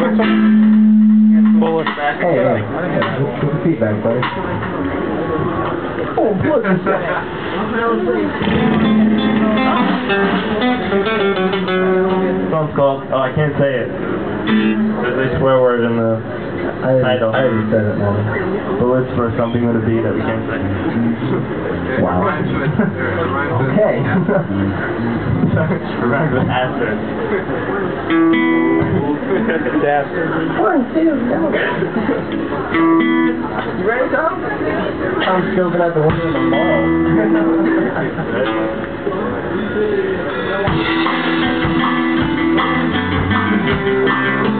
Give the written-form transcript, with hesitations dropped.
Hey, put the feet back, buddy. Oh, look at that. Song's called, oh, I can't say it. There's a swear word in the title. I already said it, man. Bullets for something with a B that we can't say. Wow. Okay. Rhymes with Astor. Astor. 1, 2, go. You ready, Tom? I'm scoping out the window of the mall.